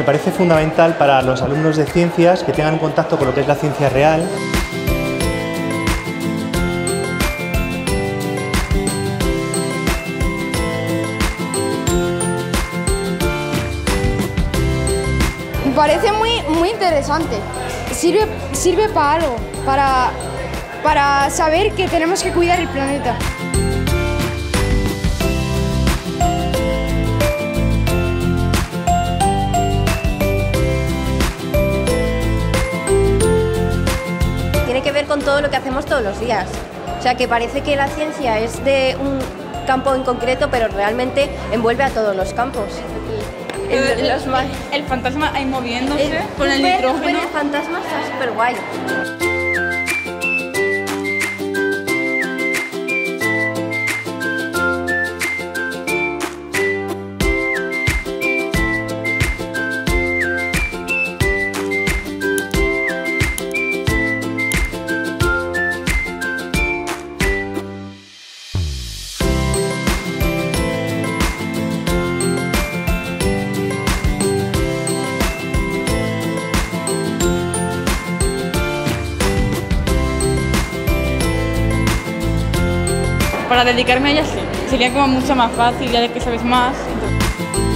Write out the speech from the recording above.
me parece fundamental para los alumnos de ciencias que tengan un contacto con lo que es la ciencia real. Me parece muy interesante. Sirve para algo, para saber que tenemos que cuidar el planeta. Tiene que ver con todo lo que hacemos todos los días. O sea, que parece que la ciencia es de un campo en concreto, pero realmente envuelve a todos los campos. El fantasma ahí moviéndose con el nitrógeno. El fantasma está súper guay. Para dedicarme a ella sí, sería como mucho más fácil ya de que sabes más. Entonces...